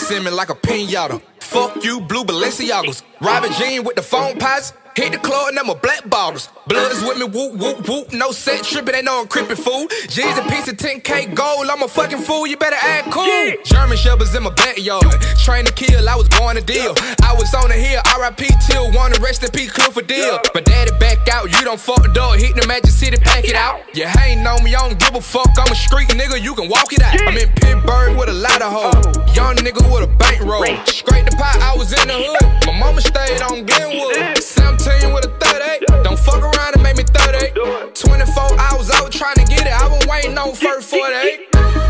ice in me like a pinata. Fuck you, blue Balenciagas. Robin Jean with the phone pots. Hit the club and them a black bottles. Bloods with me, whoop, whoop, whoop. No set trippin', they know I'm crippin' fool. G's a piece of 10K gold, I'm a fucking fool, you better act cool. Yeah. German Shepherds in my backyard. Train to kill, I was born to deal. I was on the hill, RIP till one, rest in peace, Clifford Deal. My daddy back out, you don't fuck the door. Hit the Magic City, pack it out. You hatin' on me, I don't give a fuck. I'm a street nigga, you can walk it out. I'm in Pittsburgh with a lot of hoes. Young nigga with a bankroll. Scrape the pot, I was in the hood. My mama stayed on Glenwood. 17 with a 38. Don't fuck around and make me 38. 24 hours, I was trying to get it. I was waiting on first 48.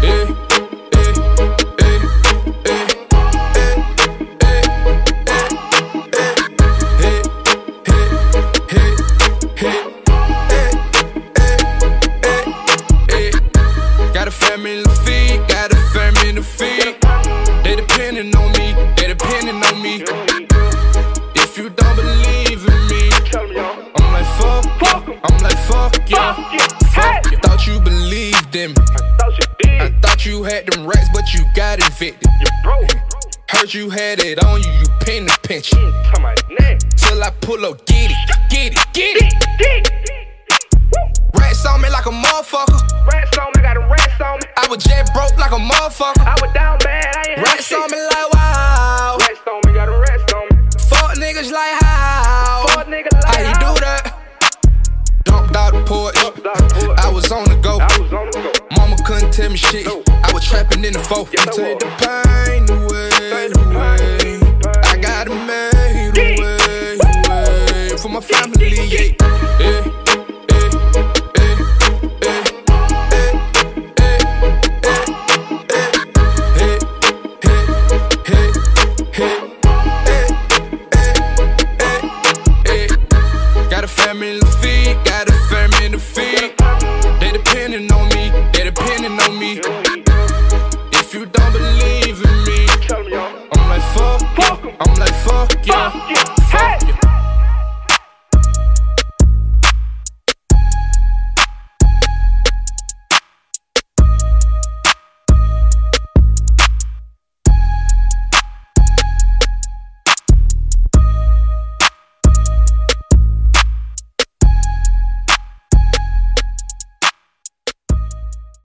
Got a family to feed, got a family to feed. They depending on me, they depending on me. If you don't believe in me, I'm like fuck you, I'm like fuck you, fuck you. Thought you believed in me, I thought you had them racks, but you got evicted. Heard you had it on you, you pin the pension. Till I pull up, get it, get it, get it. Rats on me like a motherfucker. Rats on me, got a rats on me. I was jet broke like a motherfucker. I was down bad, I ain't rats on me like wow. Rats on me, got a rats on me. Fuck niggas like how? Fuck niggas like how you do that? Dumped out the porch. I was on the go. Mama couldn't tell me shit. I was trapping in the foe. Take the pain away.